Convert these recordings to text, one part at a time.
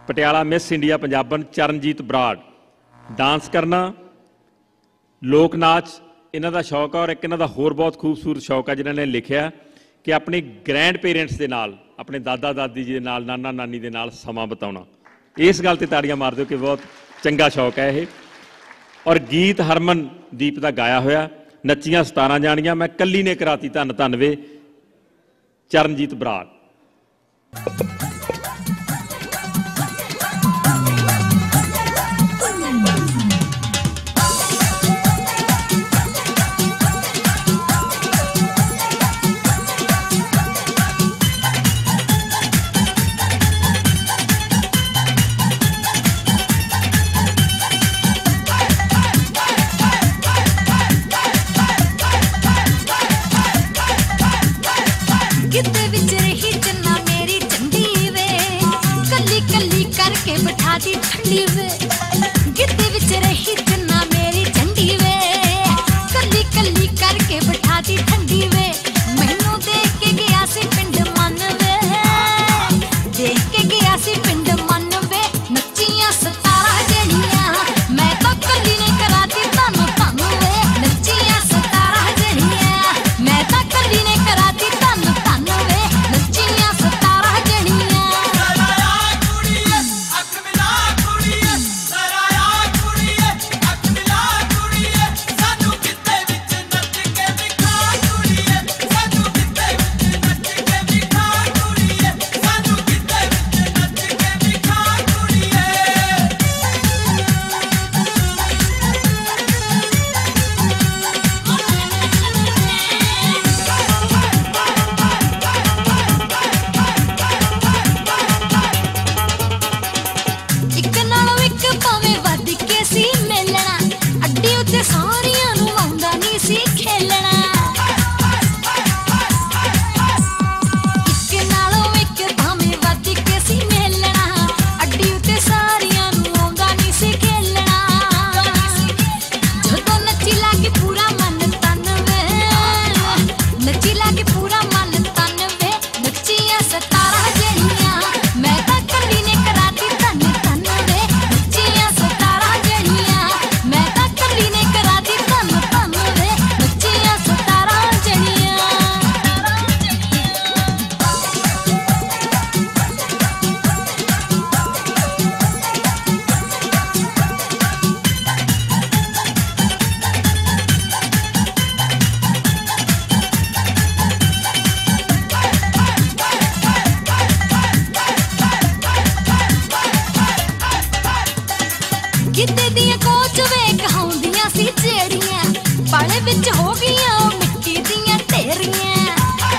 Patiala miss India Punjaban Charanjit Brar. Dance करना, लोक नाच इन्हां दा शौक है और एक इन्हां दा होर बहुत खूबसूरत शौक है जिन्हां ने लिखिया कि अपने ग्रैंड पेरेंट्स के नाल, अपने दादा दादी जी के नाल, नाना नानी के नाल समा बिताउणा। इस गल ते ताड़ियां मार दो कि बहुत चंगा शौक है ये। और गीत हरमनदीप का गाया होया, नच्चियां 17 जानियां, मैं कली ने कराती धन धन वे, चरणजीत बराड़। ठंडी वे गिद्दे विच रही चन्ना मेरी झंडी वे, कली कली करके बिठा दी ठंडी वे। मैनू देख के गया सी पिंड मन वे, देख के गया सी पिंड मन वे। नच्चियां 17 जणियां, मैं तो कली ने करा दी धन धन वे। नच्चियां 17 जणियां, मैं तो कली ने करा दी धन धन वे। नच्चियां 17 जणियां। सारियां नूं आउंदा नहीं सी खेलना, इक नालों इक भावें वध के सी मेलना। अड्डी उत्ते सारियां नूं आउंदा नहीं सी खेलना, जदों नच्ची लागी पूरा मन तन वे, नच्ची लागी पूरा मन तन वे। नच्चियां 17 जणियां, मैं तां कली ने करा दी धन धन वे। नच्चियां 17 जणियां, मैं तां कली ने करा दी धन धन वे। नच्चियां 17 जणियां। गिद्दे दियां कोच वे कहाउंदियां सी जेड़ियां, पाले विच हो गईयां ओ मिट्टी दियां ढेरियां।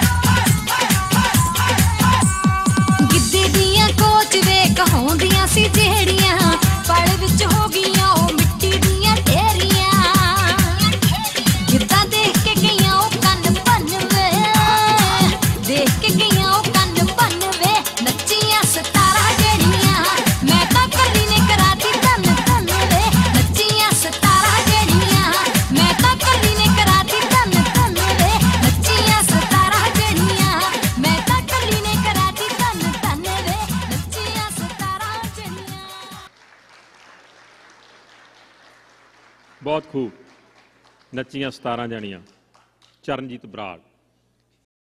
गिद्दे दियां कोच वे कहाउंदियां सी जेड़ियां, पाले विच हो गईयां ओ मिट्टी दियां ढेरियां। गिद्दा देख के गईयां ओ कन्न भन वे, देख के गईयां ओ कन्न भन वे। नच्चियां 17 जणियां, मैं तां कली ने करा दी धन धन वे। नच्चियां 17 जणियां, मैं तां कली ने करा दी धन धन वे। नच्चियां 17 जणियां, मैं तां कली ने करा दी धन धन वे। नच्चियां 17 जणियां। बहुत खूब, नच्चियां 17 जानियां, चरणजीत बराड़।